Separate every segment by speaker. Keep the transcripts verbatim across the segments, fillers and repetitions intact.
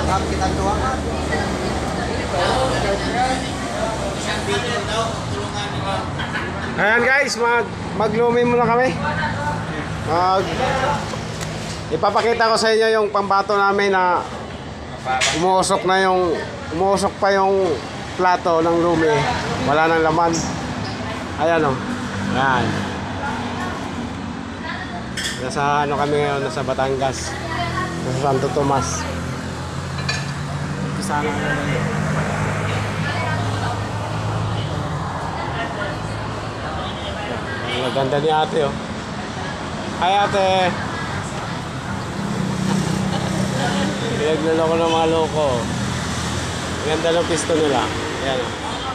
Speaker 1: Ayan guys, mag maglumi muna kami. Mag ipapakita ko sa inyo yung pambato namin na umuusok na yung umuusok pa yung plato ng lumi. Wala nang laman. Ayan o. Ayan. Nasa ano kami ngayon, nasa Batangas. Nasa Santo Tomas. Ito sana ano. Ang ganda ni ate oh. Hi ate. Pinagluloko ng mga loko. Ang ganda ng pisto nila. Ayan oh.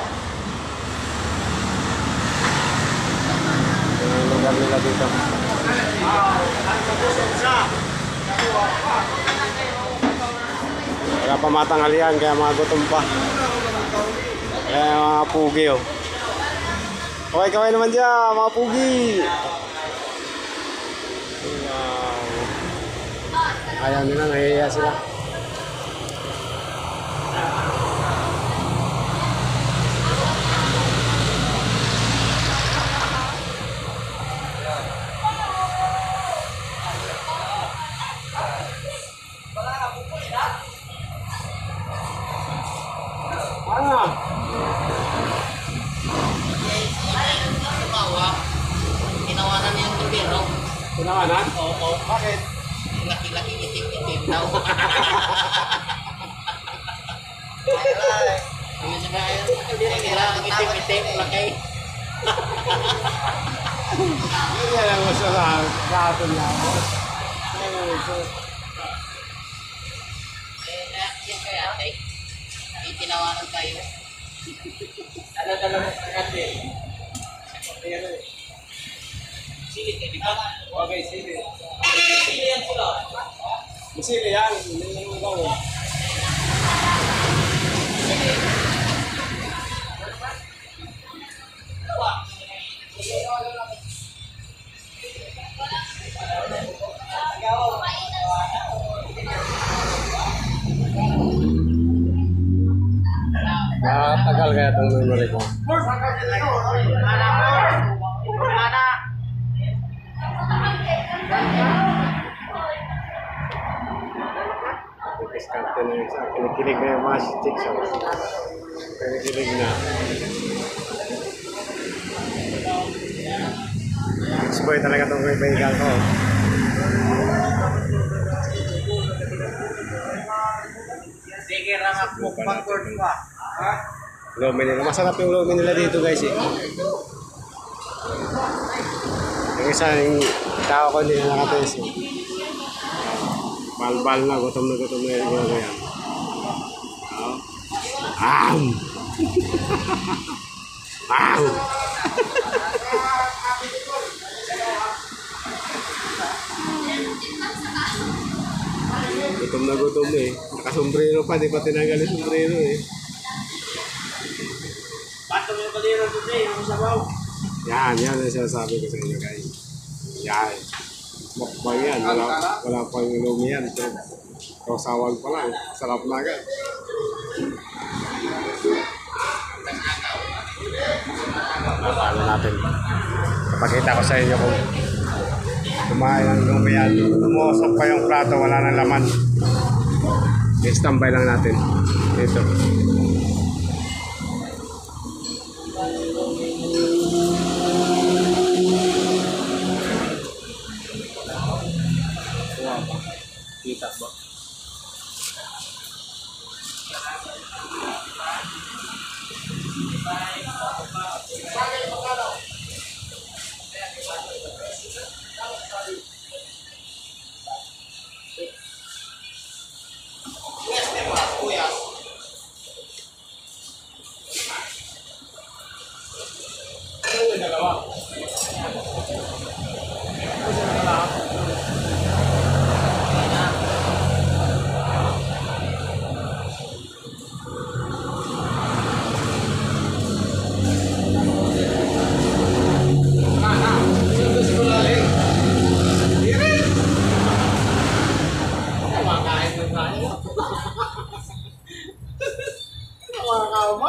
Speaker 1: Ang lugar nila dito. Wala pa matanghalian kaya mga gutom pa. Kaya mga pugi oh. Kaway-kaway naman dyan, mga pugi. Ayaw nila, nahihiya sila.
Speaker 2: Tinawanan niya yung tubero.
Speaker 1: Tinawanan?
Speaker 2: Oo.
Speaker 1: Bakit?
Speaker 2: Laki-laki itik-itik daw. Ano siya ba yun? Kailangan itik-itik, laki.
Speaker 1: Hindi lang mo sa gatong lang.
Speaker 2: Eh, yan kaya ate. Tinawanan tayo. Dala-dala mo sa kati. Sili ka, di ba?
Speaker 1: Okay, sili.
Speaker 2: Sili yan sila.
Speaker 1: Sili yan. Hindi mo gawin. Tagal kaya itong memory ko. Diskarte na yung isa. Kinikilig na yung mga chicks. Kinikilig na. Ex-boy talaga itong kaibigan ko.
Speaker 2: Sige, rangap mo pag-board ka. Ha?
Speaker 1: Lumi nila. Masarap yung lumi nila dito guys eh. Yung isa yung tao ko hindi na nakatest eh. Balbal na, gutom na gutom na yung gano'n yan. Am! Am! Gutom na gutom eh. Nakasombrero pa, di pa tinagal yung sombrero eh.
Speaker 2: Patong yung kaliro today, yung sabaw.
Speaker 1: Yan, yan ang sinasabi ko sa inyo guys. Yan. Mukbang yan. Wala, wala pang lumi yan. Kausawag pa lang. Sarap na agad. Ano natin. Kapakita ko sa inyo kung kumain ng lumi yan. Tumusok pa yung plato. Wala nang laman. I-standby lang natin. Dito. Kita ba?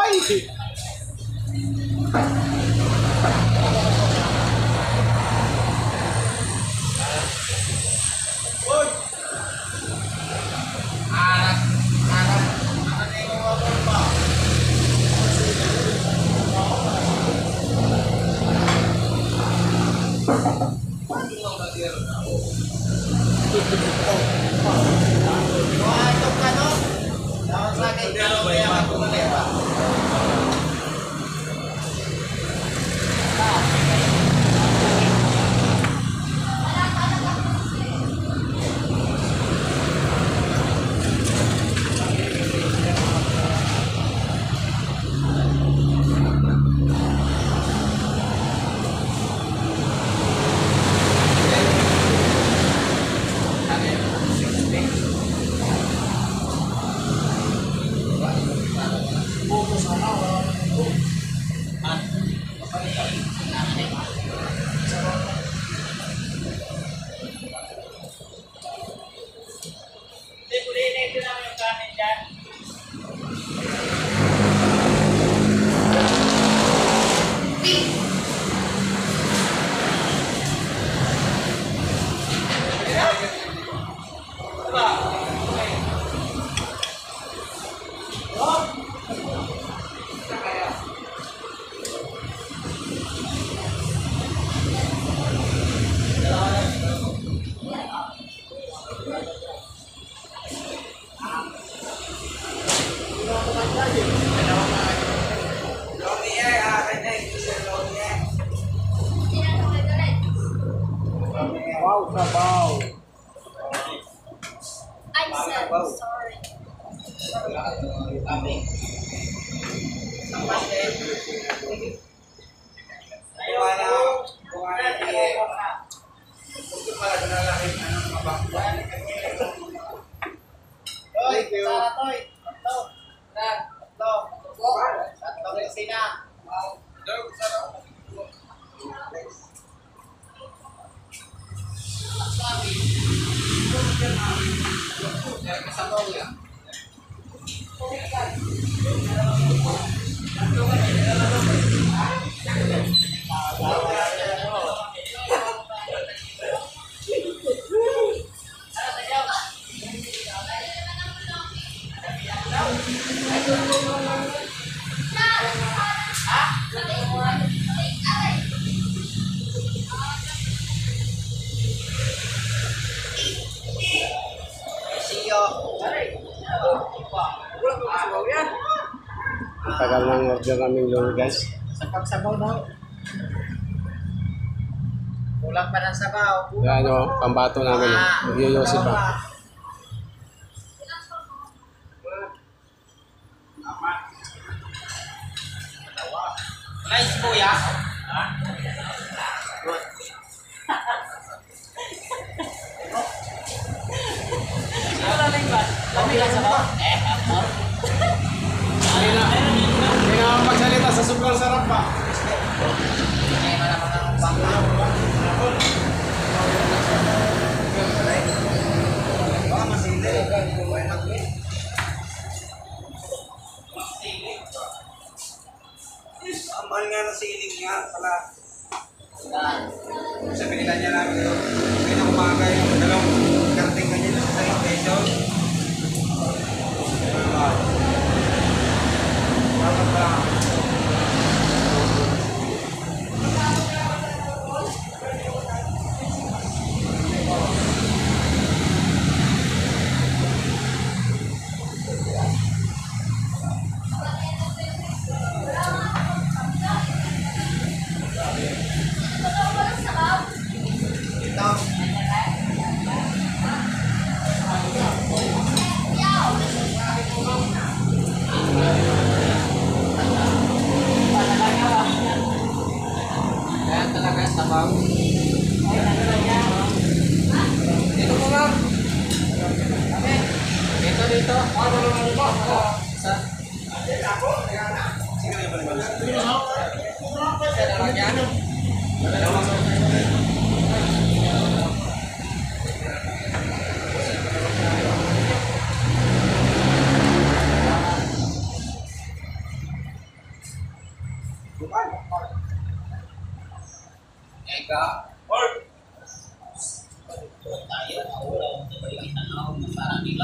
Speaker 1: Ay! Wow, sabaw.
Speaker 3: I said sorry.
Speaker 1: Thank you. Ang tagal ng order namin lolo guys.
Speaker 2: Sabaw daw. Kulang pa ng sabaw.
Speaker 1: Yan o, pambato namin. Nagyoyosi pa.
Speaker 2: Nice kuya. Wala na yung ba? Kami lang sabaw? Eh, ako.
Speaker 1: Hindi na. Hindi na ako magsalita sa sobrang sarap pa.
Speaker 2: Eh, malamang ang bangka. Baka masili.
Speaker 4: Ang mahal nga ng siling nga pala.
Speaker 2: Yan.
Speaker 4: Sa pinila niya namin ito, pinakumaga yung dalawang karting kanina sa isang pesos. Bakit ba?
Speaker 2: Kaya talaga sabaw.
Speaker 4: Dito mo lang.
Speaker 2: Dito, dito. Sa?
Speaker 4: Sige na yung balibalas.
Speaker 2: Sa lang yan. Ika. Tayo, wala akong tabalikitan na ako ng parang nila.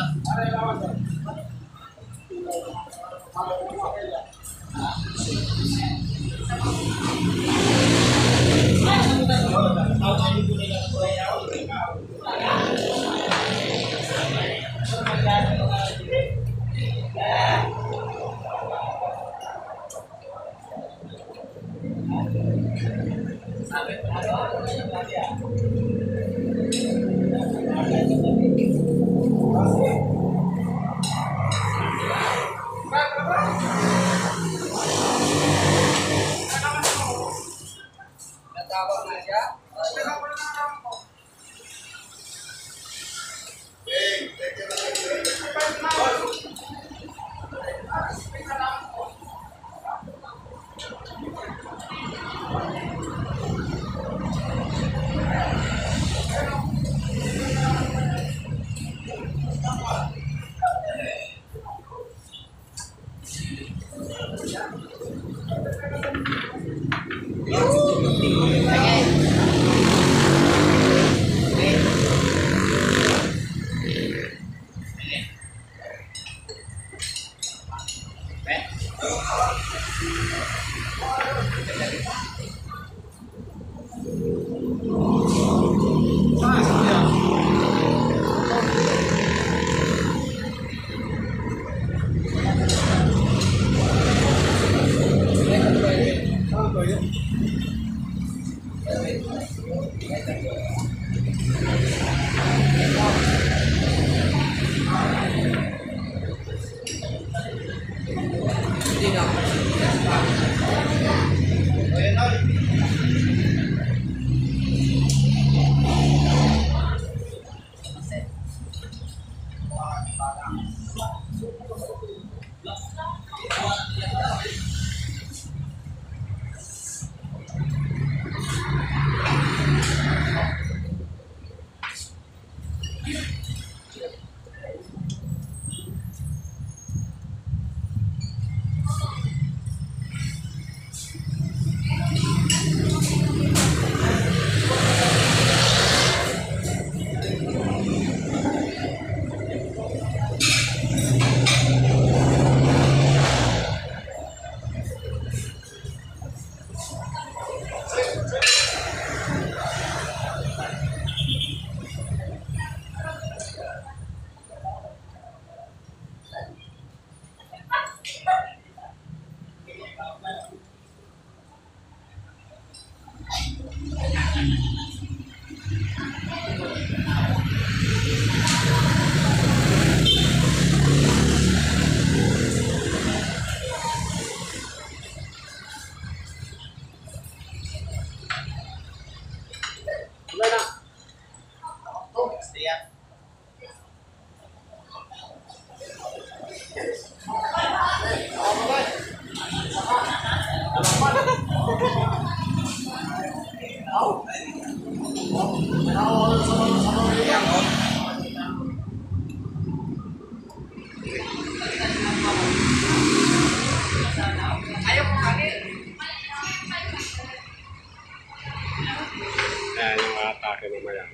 Speaker 4: Natawag na siya.
Speaker 1: Ayan yung atake mamaya.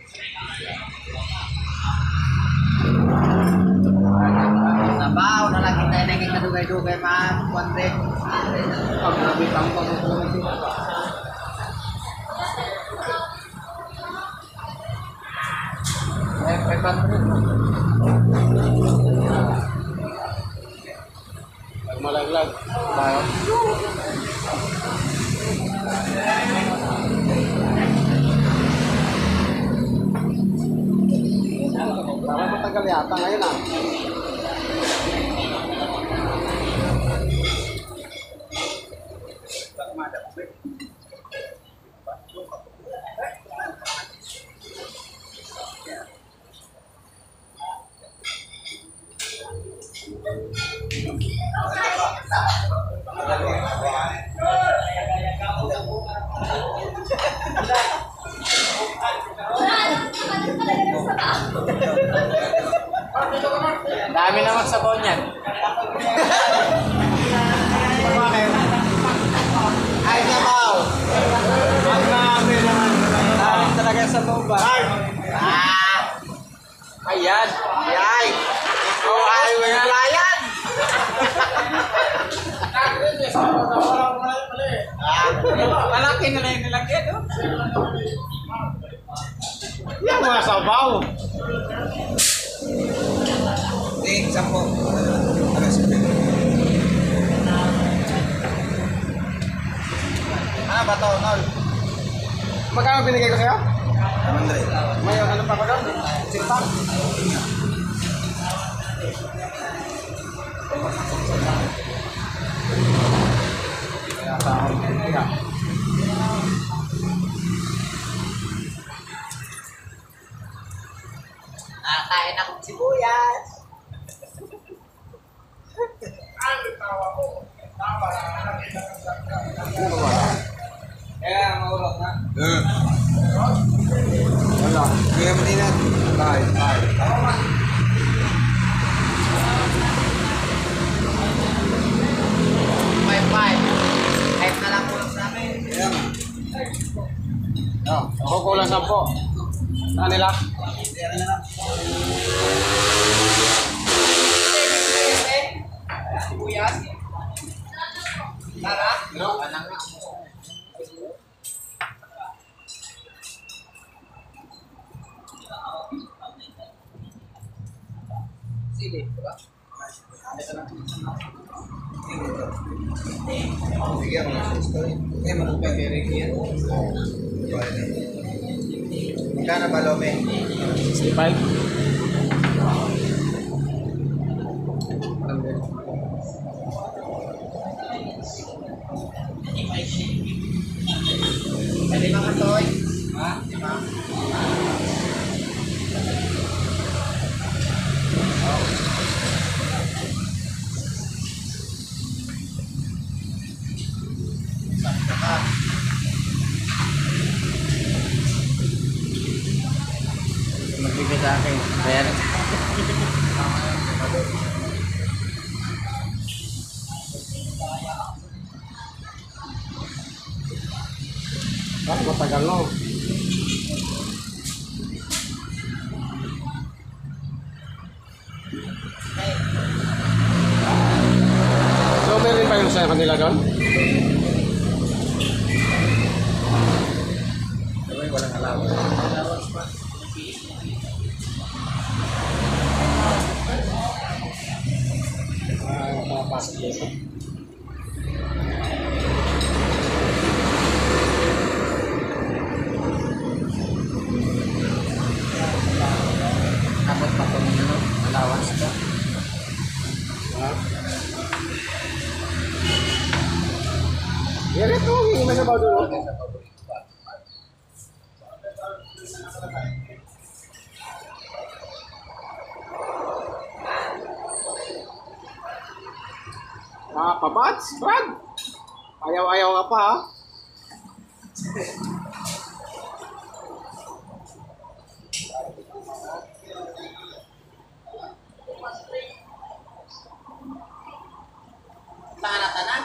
Speaker 2: Sabaw na lang kita naging kadugay-dugay man. Kuwante. Pag nabitang pag-ukulong sila. Eh, five hundred.
Speaker 1: Pag malaglag.
Speaker 2: Bayo.
Speaker 1: Parang matagal yata ngayon ah.
Speaker 2: Dami naman sabaw niyan.
Speaker 1: Ay, sabaw! Ang dami naman.
Speaker 2: sabaw ba? Ah! Ayan! Ayan! Oh, ay, may layan! Malaki na lang yung nilagyan, no?
Speaker 1: Yan mga sabaw.
Speaker 4: Hindi, sampo. Alas yun.
Speaker 2: Ano ba to, Nol?
Speaker 1: Magkano binigay ko sa'yo?
Speaker 4: Andre.
Speaker 1: May ano pa ba doon? Silpa? Kaya tao. Kaya.
Speaker 2: Nakain akong sibuyas.
Speaker 4: Kaya, maulog na. Hmm.
Speaker 1: Wala.
Speaker 4: Kaya mo din natin. Bye, bye.
Speaker 2: Five, five. Kahit na lang ulam namin.
Speaker 4: Kaya nga.
Speaker 1: Oh, ako kulang sampo. Saan nila?
Speaker 4: Kaya na lang.
Speaker 2: Sibuyas. Tara. No? Anang nga. Sili, diba?
Speaker 4: Bigyan mo ng story. Eh, manupay kay Ricky yan. Magkano ba, Lome?
Speaker 1: sixty-five.
Speaker 2: Lima ka, Toy.
Speaker 4: Ha?
Speaker 2: Lima. Magbibigay sa akin. Kaya na.
Speaker 1: Ah, matagal no. So, meron pa yung sa kanila doon?
Speaker 4: Sabay, walang alawa.
Speaker 1: Ah, makapasok dito.
Speaker 2: Tapos pa itong ano, allowance ko.
Speaker 1: Ha? Yan ito, hindi may sabaw doon. oh. Mga kabats, Brad. Ayaw-ayaw ka pa ha.
Speaker 2: Tanan-tanan.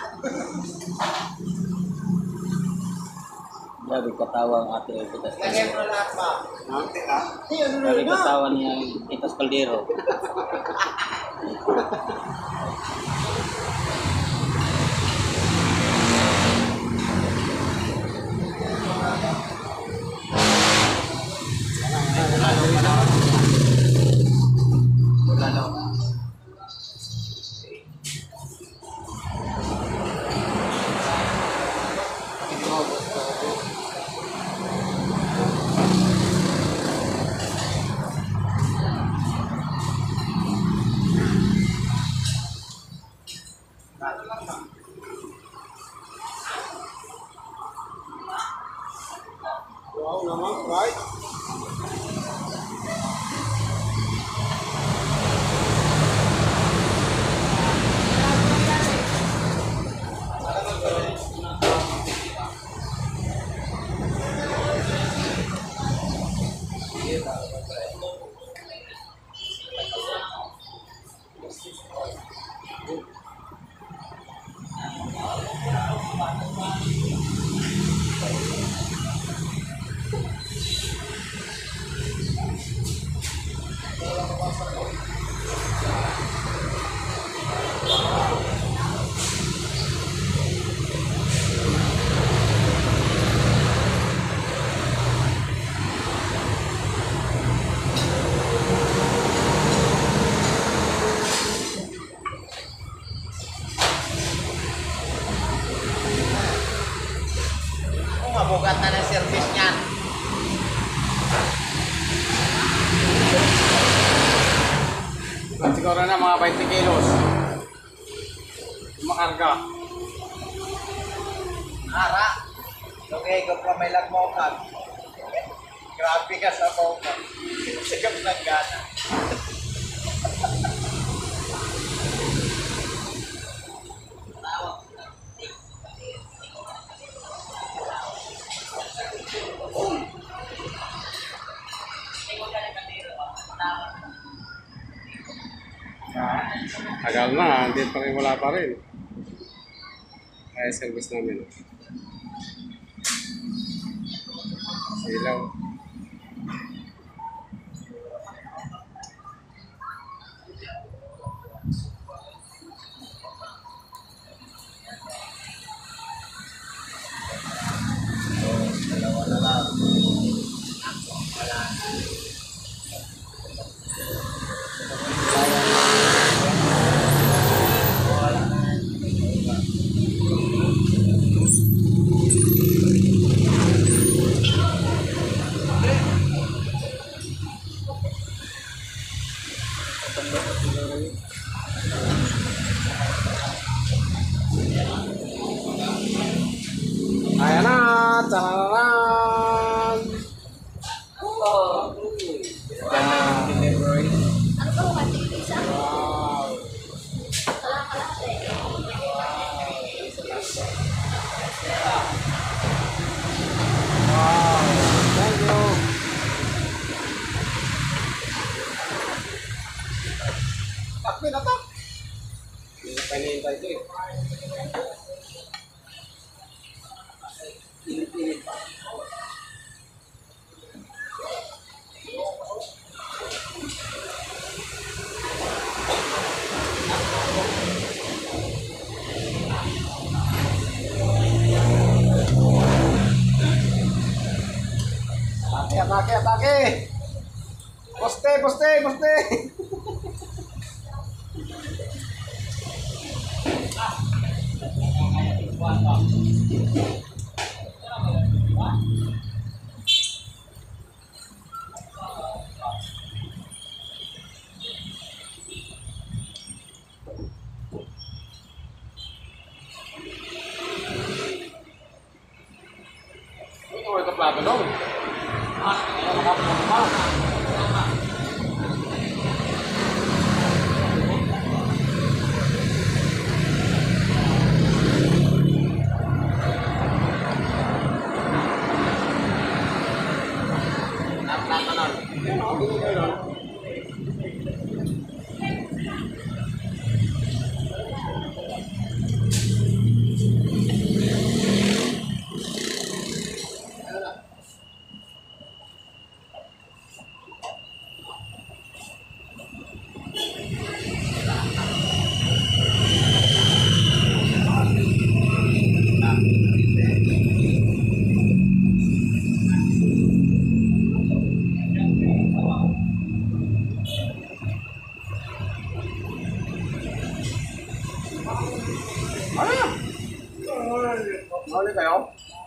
Speaker 5: Grabe katawa ang ate Titas
Speaker 2: Lagyan mo
Speaker 5: Caldero.
Speaker 2: na lahat ba?
Speaker 1: Ha?
Speaker 5: Grabe katawa niya ang Titas Caldero.
Speaker 1: Wow naman, right?
Speaker 2: ugat na ng service niyan.
Speaker 1: Siguro na mga twenty kilos. Makarga.
Speaker 2: Ara. Okay, ko pa may lagmokan. Grabe ka sa mokan. Sigap ng gana.
Speaker 1: Tagal na, hindi pa rin, wala pa rin. Kaya service namin. Silaw.
Speaker 2: Dalawa na lang.
Speaker 1: Ayan na! Tararan!
Speaker 2: Delivery.
Speaker 3: Ano ba kung hindi isa?
Speaker 1: Wow!
Speaker 3: Kalahati.
Speaker 1: Wow! Thank you! Takpi na to! Hindi pa hinihintay ko eh. Atake, atake, atake! Poste, poste, poste! Ito ay kaplato dong. Ah, ayan, nakaplato pa. Huli kayo?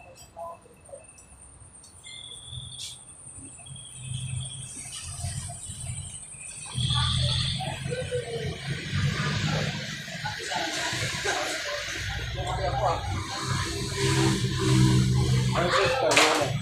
Speaker 1: Ano sister?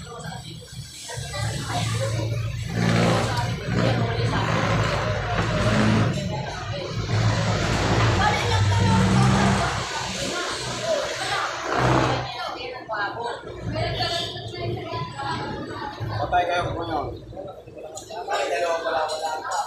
Speaker 1: Patay kayo kung ano.
Speaker 2: Ay, dalawa wala wala pa.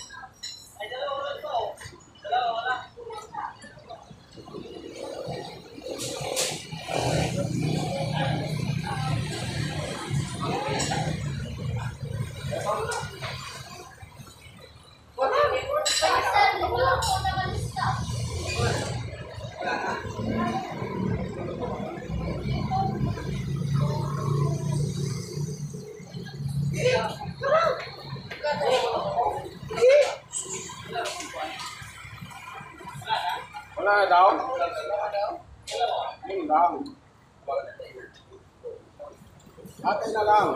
Speaker 1: Wala na daw? Yung daw. Ate na lang.